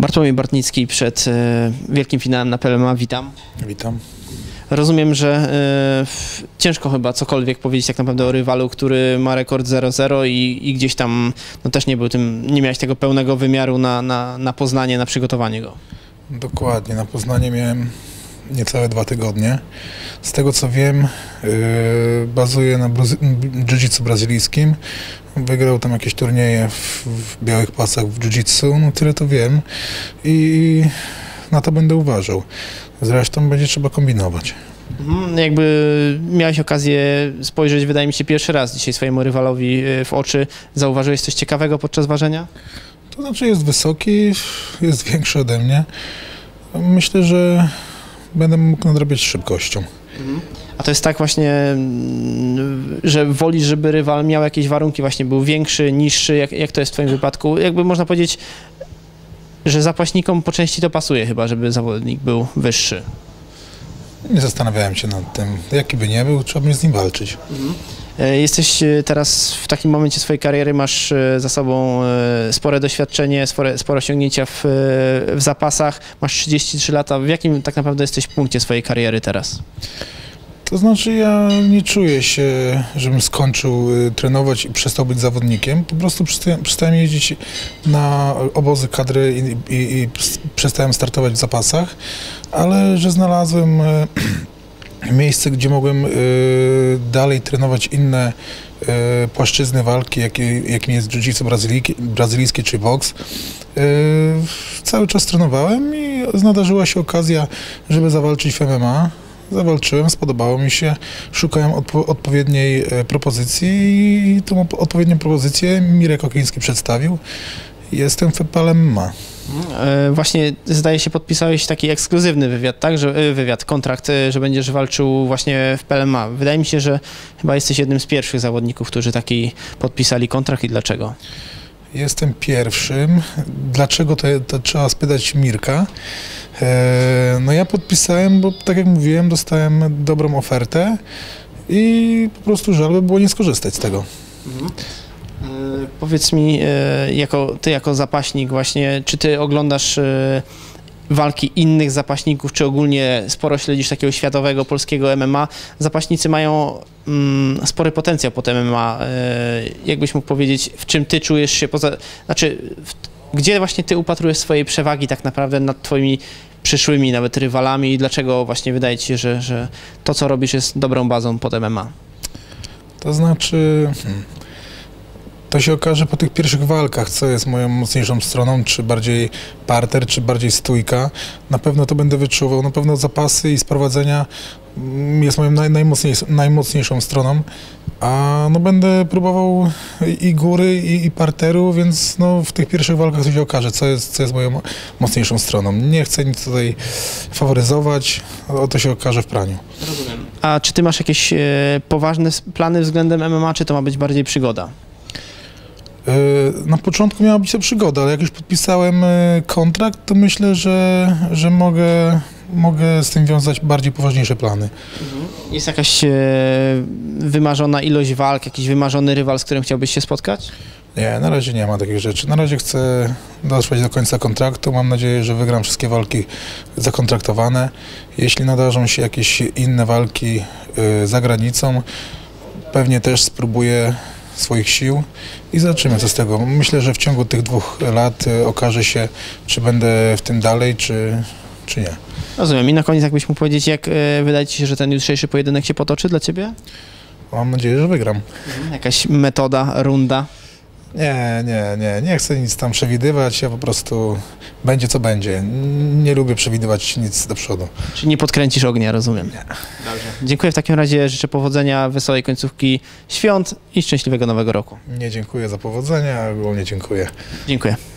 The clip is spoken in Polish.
Bartłomiej Bartnicki przed wielkim finałem na PLMA. Witam. Witam. Rozumiem, że ciężko chyba cokolwiek powiedzieć tak naprawdę o rywalu, który ma rekord 0-0 i gdzieś tam no też nie miałeś tego pełnego wymiaru na Poznanie, na przygotowanie go. Dokładnie, na Poznanie miałem niecałe 2 tygodnie. Z tego co wiem, bazuje na jiu-jitsu brazylijskim. Wygrał tam jakieś turnieje w białych pasach w jiu-jitsu, no tyle to wiem i na to będę uważał. Zresztą będzie trzeba kombinować. Jakby miałeś okazję spojrzeć, wydaje mi się, pierwszy raz dzisiaj swojemu rywalowi w oczy. Zauważyłeś coś ciekawego podczas ważenia? To znaczy jest wysoki, jest większy ode mnie. Myślę, że będę mógł nadrabiać szybkością. A to jest tak właśnie, że wolisz, żeby rywal miał jakieś warunki, właśnie był większy, niższy, jak to jest w twoim wypadku? Jakby można powiedzieć, że zapaśnikom po części to pasuje chyba, żeby zawodnik był wyższy. Nie zastanawiałem się nad tym. Jaki by nie był, trzeba będzie z nim walczyć. Jesteś teraz w takim momencie swojej kariery, masz za sobą spore doświadczenie, spore osiągnięcia w zapasach, masz 33 lata. W jakim tak naprawdę jesteś punkcie swojej kariery teraz? To znaczy ja nie czuję się, żebym skończył trenować i przestał być zawodnikiem. Po prostu przestałem jeździć na obozy kadry i przestałem startować w zapasach, ale że znalazłem miejsce, gdzie mogłem dalej trenować inne płaszczyzny walki, jakim jest jiu-jitsu brazylijskie czy boks. Cały czas trenowałem i nadarzyła się okazja, żeby zawalczyć w MMA. Zawalczyłem, spodobało mi się, szukałem odpowiedniej propozycji i tą odpowiednią propozycję Mirek Okliński przedstawił. Jestem w PLMA. Właśnie zdaje się podpisałeś taki ekskluzywny wywiad, tak? Kontrakt, że będziesz walczył właśnie w PLMA. Wydaje mi się, że chyba jesteś jednym z pierwszych zawodników, którzy taki podpisali kontrakt i dlaczego? Jestem pierwszym. Dlaczego to trzeba spytać Mirka. No ja podpisałem, bo tak jak mówiłem, dostałem dobrą ofertę i po prostu żal by było nie skorzystać z tego. Powiedz mi, ty jako zapaśnik właśnie, czy ty oglądasz walki innych zapaśników, czy ogólnie sporo śledzisz takiego światowego, polskiego MMA? Zapaśnicy mają spory potencjał pod MMA. Jakbyś mógł powiedzieć, w czym ty czujesz się gdzie właśnie ty upatrujesz swojej przewagi tak naprawdę nad twoimi przyszłymi nawet rywalami i dlaczego właśnie wydaje ci się, że to, co robisz, jest dobrą bazą pod MMA? To znaczy, to się okaże po tych pierwszych walkach, co jest moją mocniejszą stroną, czy bardziej parter, czy bardziej stójka. Na pewno to będę wyczuwał, na pewno zapasy i sprowadzenia jest moją najmocniejszą stroną, a no będę próbował i góry, i parteru, więc no w tych pierwszych walkach to się okaże, co jest moją mocniejszą stroną. Nie chcę nic tutaj faworyzować, to się okaże w praniu. Rozumiem. A czy ty masz jakieś poważne plany względem MMA, czy to ma być bardziej przygoda? Na początku miała być to przygoda, ale jak już podpisałem kontrakt, to myślę, że mogę z tym wiązać bardziej poważniejsze plany. Jest jakaś wymarzona ilość walk, jakiś wymarzony rywal, z którym chciałbyś się spotkać? Nie, na razie nie ma takich rzeczy. Na razie chcę dotrwać do końca kontraktu. Mam nadzieję, że wygram wszystkie walki zakontraktowane. Jeśli nadarzą się jakieś inne walki za granicą, pewnie też spróbuję swoich sił i zobaczymy, co z tego. Myślę, że w ciągu tych 2 lat okaże się, czy będę w tym dalej, czy nie. Rozumiem. I na koniec jakbyś mógł powiedzieć, jak wydaje ci się, że ten jutrzejszy pojedynek się potoczy dla ciebie? Mam nadzieję, że wygram. Jakaś metoda, runda? Nie chcę nic tam przewidywać, ja po prostu będzie co będzie. Nie lubię przewidywać nic do przodu. Czyli nie podkręcisz ognia, rozumiem. Nie. Dobrze. Dziękuję w takim razie, życzę powodzenia, wesołej końcówki świąt i szczęśliwego nowego roku. Nie dziękuję za powodzenie, a ogólnie dziękuję. Dziękuję.